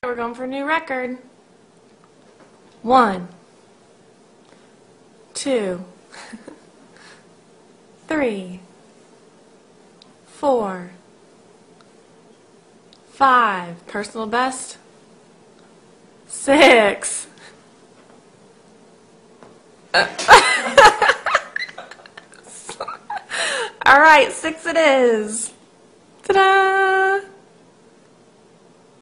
we're going for a new record. 1, 2, 3, 4, 5. Personal best. 6. All right, 6 it is. Ta-da!